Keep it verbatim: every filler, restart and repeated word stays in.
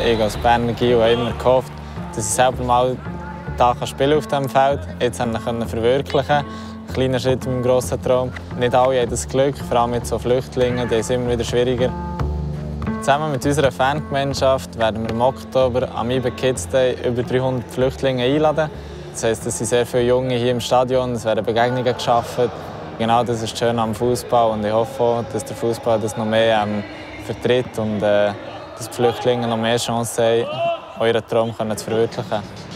Ich als Berner Gil habe immer gehofft, dass ich selber mal da spielen auf diesem Feld. Jetzt konnte ich es verwirklichen. Ein kleiner Schritt in meinem grossen Traum. Nicht alle haben das Glück, vor allem mit so Flüchtlingen, die ist immer wieder schwieriger. Zusammen mit unserer Fangemeinschaft werden wir im Oktober am I B E Kids Day über dreihundert Flüchtlinge einladen. Das heisst, es sind sehr viele Junge hier im Stadion, es werden Begegnungen geschaffen. Genau das ist schön am Fußball und ich hoffe auch, dass der Fußball das noch mehr ähm, vertritt und äh, dass die Flüchtlinge noch mehr Chancen haben, ihren Traum zu verwirklichen.